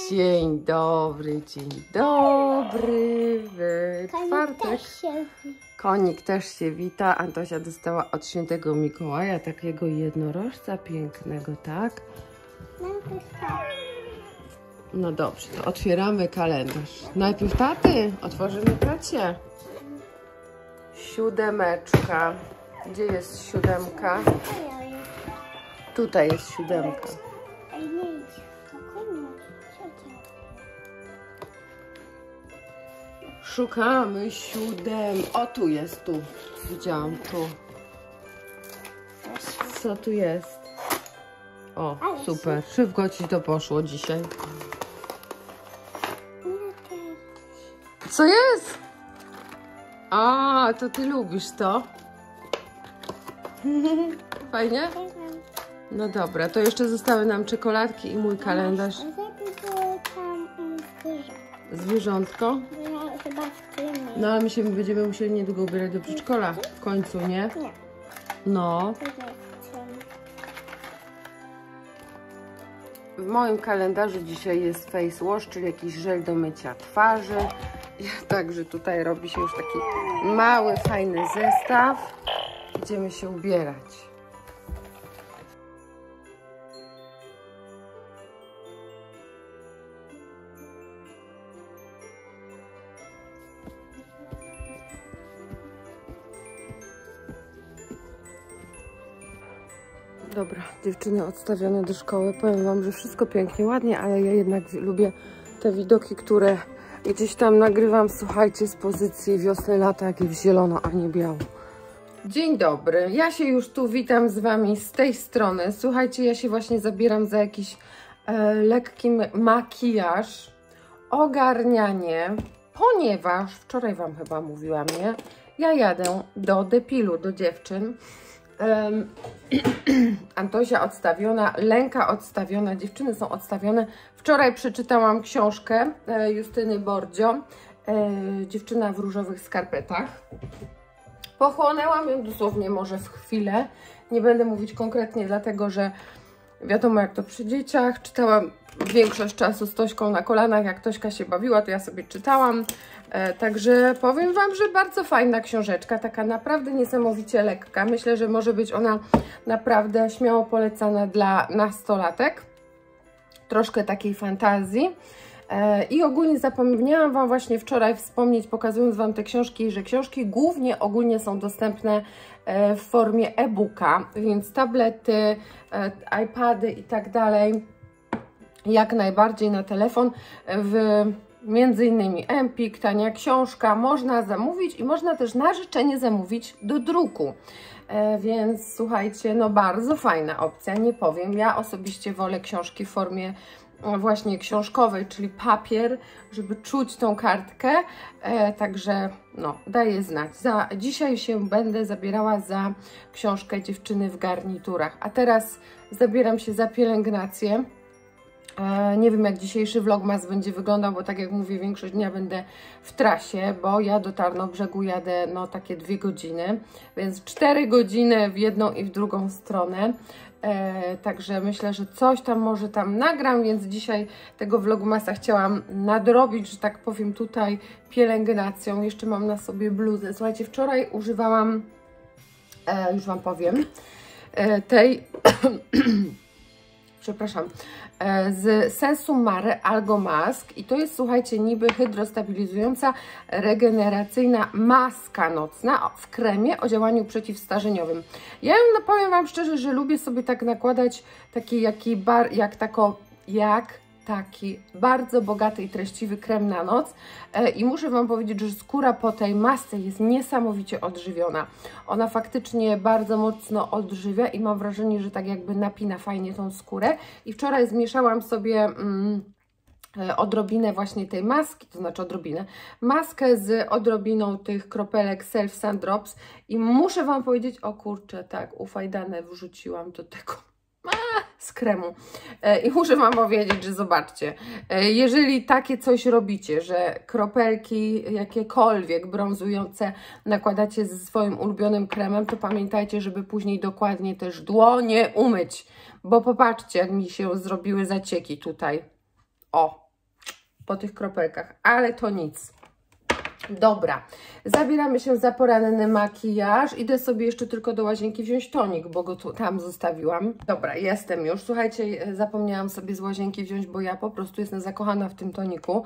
Dzień dobry, dzień dobry. W czwartek. Konik też się wita. Antosia dostała od świętego Mikołaja takiego jednorożca pięknego, tak? No dobrze, to otwieramy kalendarz. Najpierw taty, otworzymy tacie. 7. Gdzie jest 7? Tutaj jest 7. Szukamy 7. O, tu jest, tu. Widziałam, tu. Co tu jest? O, super. Szybko ci to poszło dzisiaj. Co jest? A, to ty lubisz to? Fajnie? No dobra, to jeszcze zostały nam czekoladki i mój kalendarz. Zwierzątko? No ale my się będziemy musieli niedługo ubierać do przedszkola. W końcu, nie? No. W moim kalendarzu dzisiaj jest face wash, czyli jakiś żel do mycia twarzy. Także tutaj robi się już taki mały, fajny zestaw. Idziemy się ubierać. Dobra, dziewczyny odstawione do szkoły. Powiem wam, że wszystko pięknie, ładnie, ale ja jednak lubię te widoki, które gdzieś tam nagrywam, słuchajcie, z pozycji wiosny, lata, jak jest zielono, a nie biało. Dzień dobry, ja się już tu witam z wami z tej strony. Słuchajcie, ja się właśnie zabieram za jakiś lekki makijaż, ogarnianie, ponieważ wczoraj wam chyba mówiłam, nie? Ja jadę do depilu, do dziewczyn. Antosia odstawiona, Lenka odstawiona, dziewczyny są odstawione. Wczoraj przeczytałam książkę Justyny Bordzio, Dziewczyna w różowych skarpetach. Pochłonęłam ją dosłownie może w chwilę. Nie będę mówić konkretnie, dlatego że wiadomo jak to przy dzieciach. Czytałam większość czasu z Tośką na kolanach. Jak Tośka się bawiła, to ja sobie czytałam. Także powiem wam, że bardzo fajna książeczka, taka naprawdę niesamowicie lekka. Myślę, że może być ona naprawdę śmiało polecana dla nastolatek. Troszkę takiej fantazji. I ogólnie zapomniałam wam właśnie wczoraj wspomnieć, pokazując wam te książki, że książki głównie ogólnie są dostępne w formie e-booka, więc tablety, iPady i tak dalej, jak najbardziej na telefon, między innymi Empik, tania książka, można zamówić i można też na życzenie zamówić do druku. Więc słuchajcie, no bardzo fajna opcja, nie powiem. Ja osobiście wolę książki w formie właśnie książkowej, czyli papier, żeby czuć tą kartkę. Także no, daję znać. Dzisiaj się będę zabierała za książkę Dziewczyny w garniturach. A teraz zabieram się za pielęgnację. Nie wiem jak dzisiejszy vlogmas będzie wyglądał, bo tak jak mówię, większość dnia będę w trasie, bo ja do Tarnobrzegu jadę no takie 2 godziny, więc 4 godziny w jedną i w drugą stronę. Także myślę, że coś tam może tam nagram, więc dzisiaj tego vlogmasa chciałam nadrobić, że tak powiem, tutaj pielęgnacją. Jeszcze mam na sobie bluzę. Słuchajcie, wczoraj używałam, już wam powiem, tej przepraszam, z Sensu Mare Algo Mask i to jest, słuchajcie, niby hydrostabilizująca, regeneracyjna maska nocna w kremie o działaniu przeciwstarzeniowym. Ja ją powiem wam szczerze, że lubię sobie tak nakładać taki taki bardzo bogaty i treściwy krem na noc i muszę wam powiedzieć, że skóra po tej masce jest niesamowicie odżywiona. Ona faktycznie bardzo mocno odżywia i mam wrażenie, że tak jakby napina fajnie tą skórę. I wczoraj zmieszałam sobie odrobinę właśnie tej maski, to znaczy maskę z odrobiną tych kropelek Self Sun Drops i muszę wam powiedzieć, o kurczę, tak, ufajdanę wrzuciłam do tego z kremu. I muszę wam powiedzieć, że zobaczcie, jeżeli takie coś robicie, że kropelki jakiekolwiek brązujące nakładacie ze swoim ulubionym kremem, to pamiętajcie, żeby później dokładnie też dłonie umyć, bo popatrzcie, jak mi się zrobiły zacieki tutaj. O, po tych kropelkach, ale to nic. Dobra, zabieramy się za poranny makijaż. Idę sobie jeszcze tylko do łazienki wziąć tonik, bo go tam zostawiłam. Dobra, jestem już. Słuchajcie, zapomniałam sobie z łazienki wziąć, bo ja po prostu jestem zakochana w tym toniku.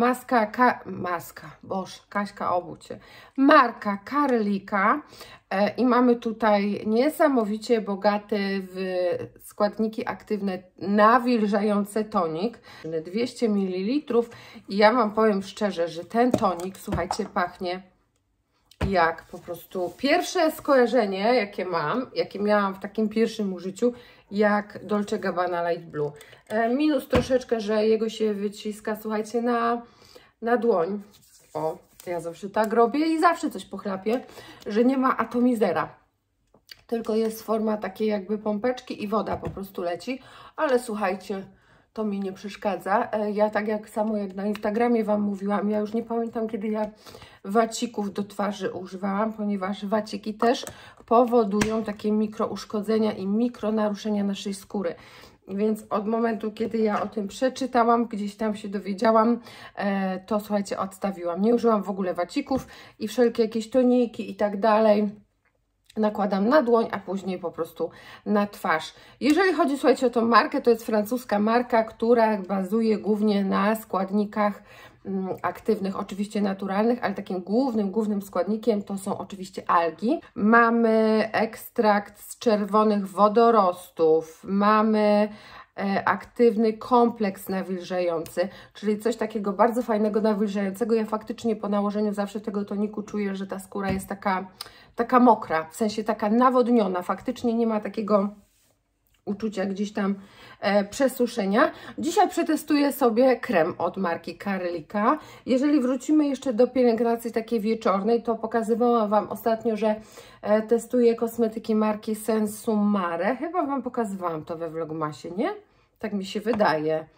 Kaśka, obudź się. Marka Carlika. I mamy tutaj niesamowicie bogaty w składniki aktywne nawilżający tonik, 200 ml. I ja Wam powiem szczerze, że ten tonik, słuchajcie, pachnie jak po prostu pierwsze skojarzenie, jakie miałam w takim pierwszym użyciu, jak Dolce Gabbana Light Blue. Minus troszeczkę, że jego się wyciska, słuchajcie, na dłoń. O, ja zawsze tak robię i zawsze coś pochlapię, że nie ma atomizera. Tylko jest forma takiej jakby pompeczki i woda po prostu leci. Ale słuchajcie, to mi nie przeszkadza. Ja tak samo jak na Instagramie Wam mówiłam, ja już nie pamiętam, kiedy ja wacików do twarzy używałam, ponieważ waciki też powodują takie mikrouszkodzenia i mikronaruszenia naszej skóry. Więc od momentu, kiedy ja o tym przeczytałam, gdzieś tam się dowiedziałam, to słuchajcie, odstawiłam. Nie użyłam w ogóle wacików i wszelkie jakieś toniki i tak dalej. Nakładam na dłoń, a później po prostu na twarz. Jeżeli chodzi, słuchajcie, o tą markę, to jest francuska marka, która bazuje głównie na składnikach aktywnych, oczywiście naturalnych, ale takim głównym składnikiem to są oczywiście algi. Mamy ekstrakt z czerwonych wodorostów, mamy aktywny kompleks nawilżający, czyli coś takiego bardzo fajnego, nawilżającego. Ja faktycznie po nałożeniu zawsze tego toniku czuję, że ta skóra jest taka mokra, w sensie taka nawodniona. Faktycznie nie ma takiego uczucia gdzieś tam przesuszenia. Dzisiaj przetestuję sobie krem od marki Carlika. Jeżeli wrócimy jeszcze do pielęgnacji takiej wieczornej, to pokazywałam Wam ostatnio, że testuję kosmetyki marki Sensum Mare. Chyba Wam pokazywałam to we vlogmasie, nie? Tak mi się wydaje.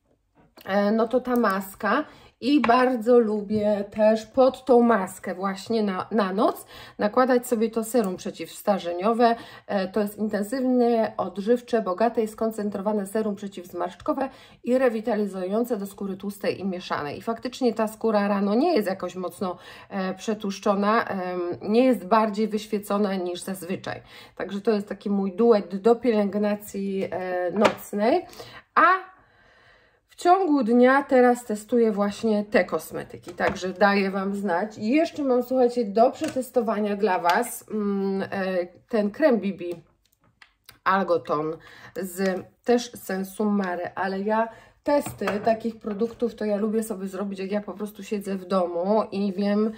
No to ta maska. I bardzo lubię też pod tą maskę właśnie na noc nakładać sobie to serum przeciwstarzeniowe. To jest intensywne, odżywcze, bogate i skoncentrowane serum przeciwzmarszczkowe i rewitalizujące do skóry tłustej i mieszanej. I faktycznie ta skóra rano nie jest jakoś mocno przetłuszczona, nie jest bardziej wyświecona niż zazwyczaj. Także to jest taki mój duet do pielęgnacji nocnej. A w ciągu dnia teraz testuję właśnie te kosmetyki, także daję Wam znać. I jeszcze mam, słuchajcie, do przetestowania dla Was ten krem BB Algoton z też Sensum Mare, ale ja testy takich produktów to ja lubię sobie zrobić, jak ja po prostu siedzę w domu i wiem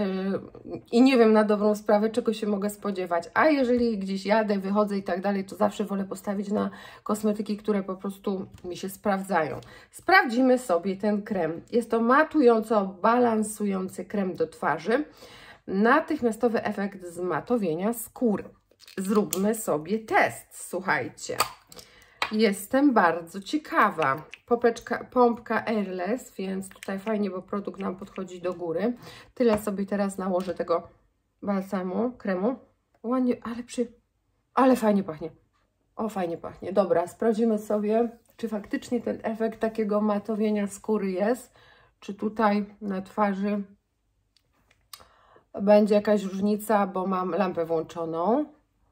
i nie wiem na dobrą sprawę, czego się mogę spodziewać. A jeżeli gdzieś jadę, wychodzę i tak dalej, to zawsze wolę postawić na kosmetyki, które po prostu mi się sprawdzają. Sprawdzimy sobie ten krem. Jest to matująco balansujący krem do twarzy. Natychmiastowy efekt zmatowienia skóry. Zróbmy sobie test, słuchajcie. Jestem bardzo ciekawa. Pompka Airless, więc tutaj fajnie, bo produkt nam podchodzi do góry. Tyle sobie teraz nałożę tego balsamu, kremu. Ładnie, ale fajnie pachnie. O, fajnie pachnie. Dobra, sprawdzimy sobie, czy faktycznie ten efekt takiego matowienia skóry jest. Czy tutaj na twarzy będzie jakaś różnica, bo mam lampę włączoną.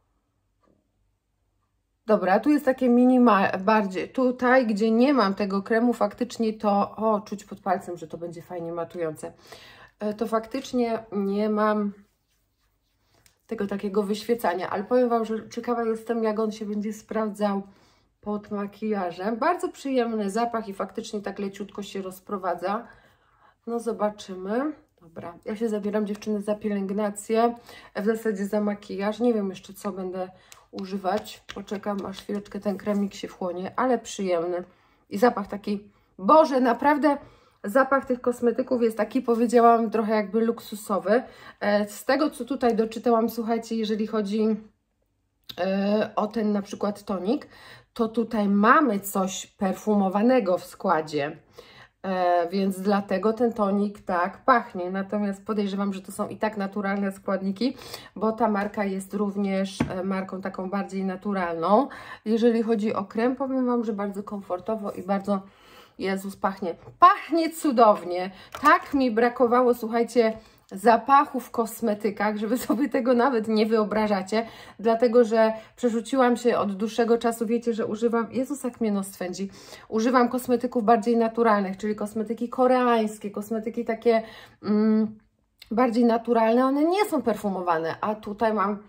Dobra, tu jest takie bardziej tutaj, gdzie nie mam tego kremu, faktycznie to, czuć pod palcem, że to będzie fajnie matujące. To faktycznie nie mam tego takiego wyświecania, ale powiem Wam, że ciekawa jestem, jak on się będzie sprawdzał pod makijażem. Bardzo przyjemny zapach i faktycznie tak leciutko się rozprowadza. No zobaczymy. Dobra, ja się zabieram, dziewczyny, za pielęgnację, w zasadzie za makijaż. Nie wiem jeszcze, co będę używać. Poczekam, aż chwileczkę ten kremik się wchłonie, ale przyjemny. I zapach taki, Boże, naprawdę zapach tych kosmetyków jest taki, powiedziałam, trochę jakby luksusowy. Z tego, co tutaj doczytałam, słuchajcie, jeżeli chodzi o ten na przykład tonik, to tutaj mamy coś perfumowanego w składzie. Więc dlatego ten tonik tak pachnie, natomiast podejrzewam, że to są i tak naturalne składniki, bo ta marka jest również marką taką bardziej naturalną. Jeżeli chodzi o krem, powiem Wam, że bardzo komfortowo i bardzo Jezus, pachnie cudownie. Tak mi brakowało, słuchajcie, zapachu w kosmetykach, że Wy sobie tego nawet nie wyobrażacie, dlatego, że przerzuciłam się od dłuższego czasu, wiecie, że używam, Jezus, jak mnie nos swędzi, używam kosmetyków bardziej naturalnych, czyli kosmetyki koreańskie, kosmetyki takie bardziej naturalne, one nie są perfumowane, a tutaj mam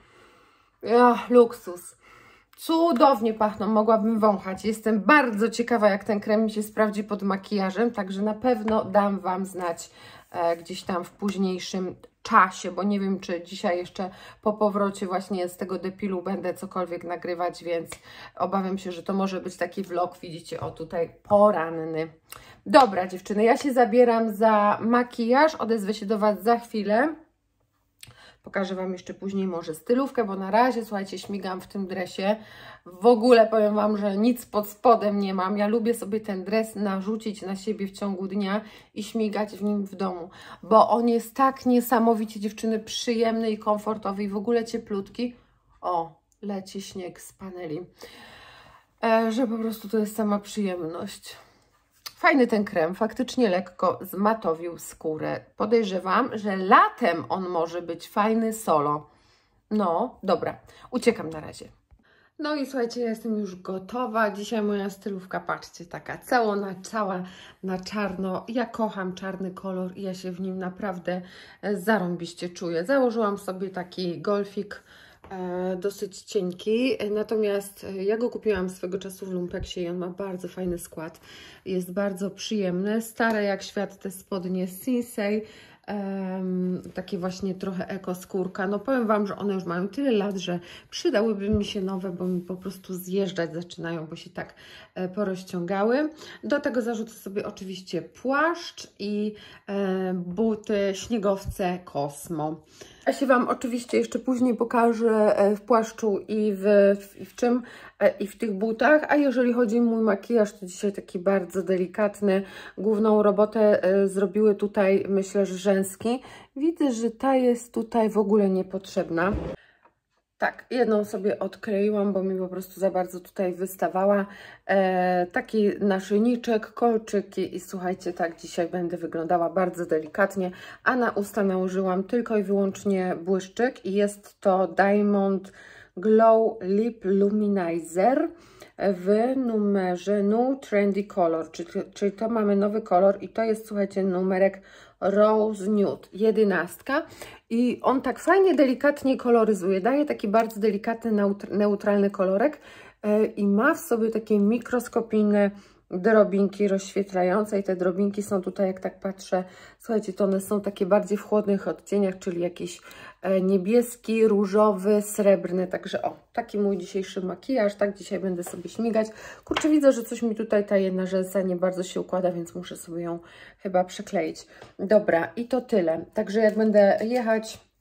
luksus. Cudownie pachną, mogłabym wąchać. Jestem bardzo ciekawa, jak ten krem mi się sprawdzi pod makijażem, także na pewno dam Wam znać gdzieś tam w późniejszym czasie, bo nie wiem, czy dzisiaj jeszcze po powrocie właśnie z tego depilu będę cokolwiek nagrywać, więc obawiam się, że to może być taki vlog, widzicie, o tutaj poranny. Dobra, dziewczyny, ja się zabieram za makijaż, odezwę się do Was za chwilę. Pokażę Wam jeszcze później może stylówkę, bo na razie, słuchajcie, śmigam w tym dresie. W ogóle powiem Wam, że nic pod spodem nie mam. Ja lubię sobie ten dres narzucić na siebie w ciągu dnia i śmigać w nim w domu, bo on jest tak niesamowicie, dziewczyny, przyjemny i komfortowy i w ogóle cieplutki. O, leci śnieg z paneli. Że po prostu to jest sama przyjemność. Fajny ten krem, faktycznie lekko zmatowił skórę. Podejrzewam, że latem on może być fajny solo. No, dobra, uciekam na razie. No i słuchajcie, ja jestem już gotowa. Dzisiaj moja stylówka, patrzcie, taka cała na czarno. Ja kocham czarny kolor i ja się w nim naprawdę zarąbiście czuję. Założyłam sobie taki golfik dosyć cienki, natomiast ja go kupiłam swego czasu w Lumpeksie i on ma bardzo fajny skład, jest bardzo przyjemny, stare jak świat te spodnie Sinsei, takie właśnie trochę eko skórka. No powiem Wam, że one już mają tyle lat, że przydałyby mi się nowe, bo mi po prostu zjeżdżać zaczynają, bo się tak porozciągały. Do tego zarzucę sobie oczywiście płaszcz i buty śniegowce Cosmo. Ja się Wam oczywiście jeszcze później pokażę w płaszczu i w czym, i w tych butach, a jeżeli chodzi o mój makijaż, to dzisiaj taki bardzo delikatny. Główną robotę zrobiły tutaj, myślę, że rzęski. Widzę, że ta jest tutaj w ogóle niepotrzebna. Tak, jedną sobie odkleiłam, bo mi po prostu za bardzo tutaj wystawała. Taki naszyjniczek, kolczyki i słuchajcie, tak dzisiaj będę wyglądała bardzo delikatnie, a na usta nałożyłam tylko i wyłącznie błyszczyk i jest to Diamond Glow Lip Luminizer w numerze New Trendy Color, czyli to mamy nowy kolor i to jest, słuchajcie, numerek Rose Nude, 11 i on tak fajnie, delikatnie koloryzuje, daje taki bardzo delikatny, neutralny kolorek i ma w sobie takie mikroskopijne drobinki rozświetlające i te drobinki są tutaj, jak tak patrzę, słuchajcie, to one są takie bardziej w chłodnych odcieniach, czyli jakiś niebieski, różowy, srebrny, także o, taki mój dzisiejszy makijaż, tak dzisiaj będę sobie śmigać. Kurczę, widzę, że coś mi tutaj ta jedna rzęsa nie bardzo się układa, więc muszę sobie ją chyba przykleić. Dobra, i to tyle, także jak będę jechać,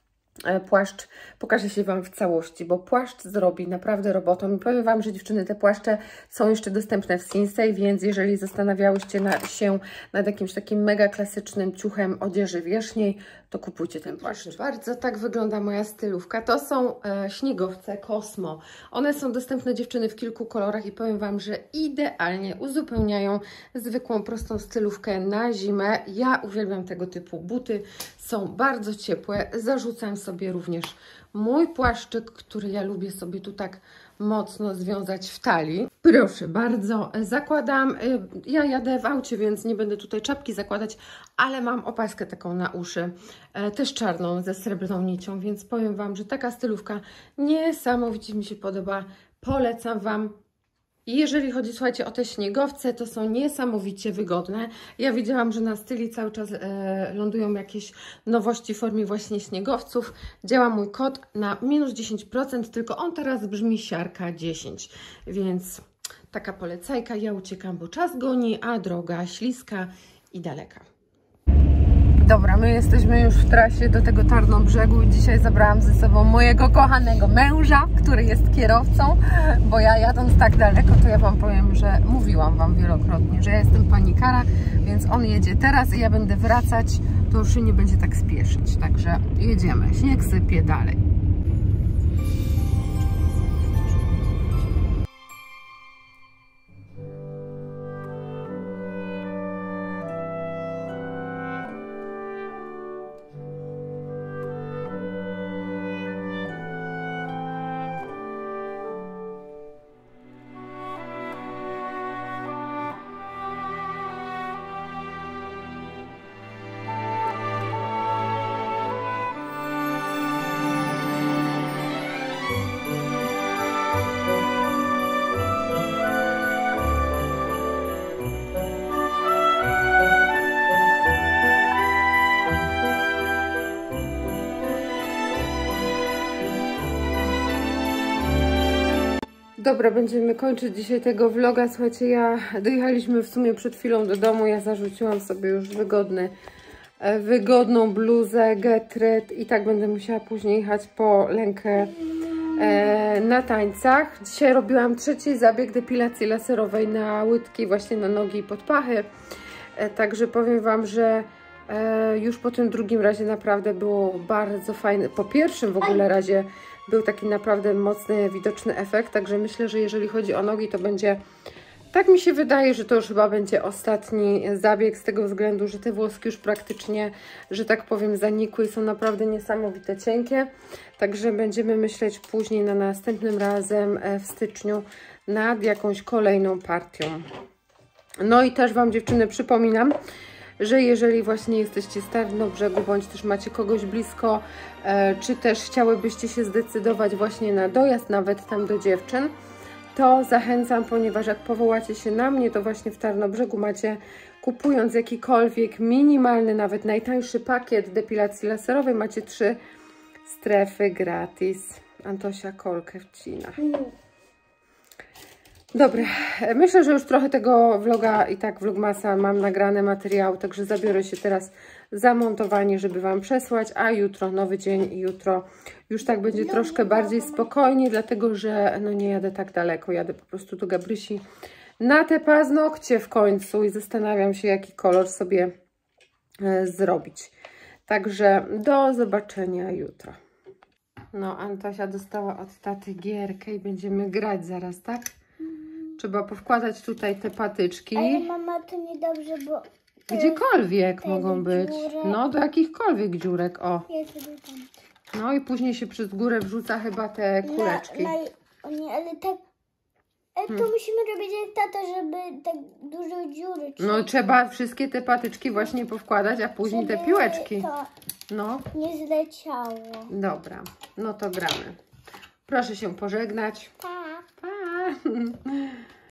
płaszcz pokaże się Wam w całości, bo płaszcz zrobi naprawdę robotę. I powiem Wam, że dziewczyny, te płaszcze są jeszcze dostępne w Sinsei, więc jeżeli zastanawiałyście się nad jakimś takim mega klasycznym ciuchem odzieży wierzchniej, to kupujcie ten płaszcz. Bardzo tak wygląda moja stylówka. To są śniegowce Cosmo. One są dostępne, dziewczyny, w kilku kolorach i powiem Wam, że idealnie uzupełniają zwykłą, prostą stylówkę na zimę. Ja uwielbiam tego typu buty. Są bardzo ciepłe. Zarzucam sobie również mój płaszczyk, który ja lubię sobie tu tak mocno związać w talii. Proszę bardzo, zakładam, ja jadę w aucie, więc nie będę tutaj czapki zakładać, ale mam opaskę taką na uszy, też czarną ze srebrną nicią, więc powiem Wam, że taka stylówka niesamowicie mi się podoba, polecam Wam. I jeżeli chodzi, słuchajcie, o te śniegowce, to są niesamowicie wygodne. Ja widziałam, że na styli cały czas lądują jakieś nowości w formie właśnie śniegowców. Działa mój kod na minus 10%, tylko on teraz brzmi siarka 10. Więc taka polecajka, ja uciekam, bo czas goni, a droga śliska i daleka. Dobra, my jesteśmy już w trasie do tego Tarnobrzegu. Dzisiaj zabrałam ze sobą mojego kochanego męża, który jest kierowcą, bo ja jadąc tak daleko, to ja Wam powiem, że mówiłam Wam wielokrotnie, że ja jestem panikara, więc on jedzie teraz i ja będę wracać, to już się nie będzie tak spieszyć. Także jedziemy, śnieg sypie dalej. Dobra, będziemy kończyć dzisiaj tego vloga. Słuchajcie, dojechaliśmy w sumie przed chwilą do domu. Ja zarzuciłam sobie już wygodną bluzę, getret i tak będę musiała później jechać po Lenkę na tańcach. Dzisiaj robiłam trzeci zabieg depilacji laserowej na łydki, właśnie na nogi i pod pachy. Także powiem Wam, że już po tym drugim razie naprawdę było bardzo fajne. Po pierwszym w ogóle razie był taki naprawdę mocny, widoczny efekt. Także myślę, że jeżeli chodzi o nogi, to będzie... Tak mi się wydaje, że to już chyba będzie ostatni zabieg z tego względu, że te włoski już praktycznie, że tak powiem, zanikły i są naprawdę niesamowite cienkie. Także będziemy myśleć później na następnym razem w styczniu nad jakąś kolejną partią. No i też Wam, dziewczyny, przypominam, że jeżeli właśnie jesteście z Tarnobrzegu, bądź też macie kogoś blisko, czy też chciałybyście się zdecydować właśnie na dojazd nawet tam do dziewczyn, to zachęcam, ponieważ jak powołacie się na mnie, to właśnie w Tarnobrzegu macie, kupując jakikolwiek minimalny, nawet najtańszy pakiet depilacji laserowej, macie 3 strefy gratis. Antosia kolkę wcina. Dobra, myślę, że już trochę tego vloga i tak vlogmasa mam nagrane materiał, także zabiorę się teraz za montowanie, żeby Wam przesłać, a jutro nowy dzień i jutro już tak będzie troszkę bardziej spokojnie, dlatego że no nie jadę tak daleko, jadę po prostu do Gabrysi na te paznokcie w końcu i zastanawiam się, jaki kolor sobie zrobić. Także do zobaczenia jutro. No, Antosia dostała od taty gierkę i będziemy grać zaraz, tak? Trzeba powkładać tutaj te patyczki. Ale mama, to niedobrze, bo... Gdziekolwiek mogą być. dziurek. No, do jakichkolwiek dziurek, o. Ja sobie tam... No i później się przez górę wrzuca chyba te kuleczki. O nie, ale tak... to musimy robić jak tata, żeby tak dużo dziury... No, trzeba wszystkie te patyczki właśnie powkładać, a później te piłeczki. To No, nie zleciało. dobra. No to gramy. Proszę się pożegnać. Pa! Pa!